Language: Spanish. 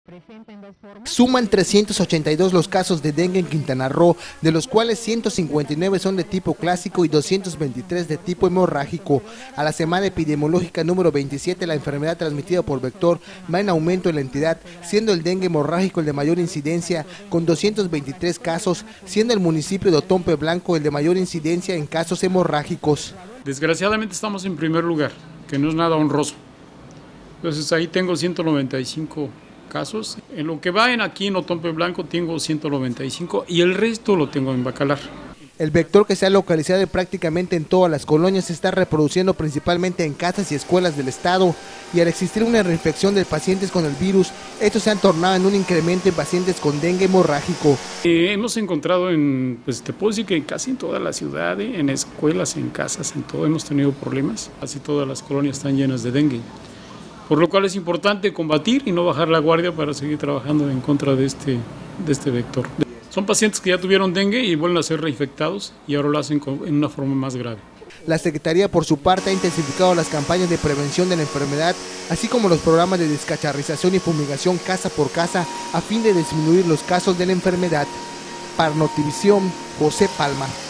Suman 382 los casos de dengue en Quintana Roo, de los cuales 159 son de tipo clásico y 223 de tipo hemorrágico. A la semana epidemiológica número 27, la enfermedad transmitida por vector va en aumento en la entidad, siendo el dengue hemorrágico el de mayor incidencia, con 223 casos, siendo el municipio de Otompe Blanco el de mayor incidencia en casos hemorrágicos. Desgraciadamente estamos en primer lugar, que no es nada honroso. Entonces ahí tengo 195 casos. En lo que va aquí en Otompe Blanco tengo 195 y el resto lo tengo en Bacalar. El vector, que se ha localizado prácticamente en todas las colonias, se está reproduciendo principalmente en casas y escuelas del estado, y al existir una reinfección de pacientes con el virus, estos se han tornado en un incremento en pacientes con dengue hemorrágico. Hemos encontrado te puedo decir que casi en toda la ciudad, en escuelas, en casas, en todo hemos tenido problemas. Casi todas las colonias están llenas de dengue, por lo cual es importante combatir y no bajar la guardia para seguir trabajando en contra de este vector. Son pacientes que ya tuvieron dengue y vuelven a ser reinfectados y ahora lo hacen en una forma más grave. La Secretaría, por su parte, ha intensificado las campañas de prevención de la enfermedad, así como los programas de descacharrización y fumigación casa por casa, a fin de disminuir los casos de la enfermedad. Para Notivisión, José Palma.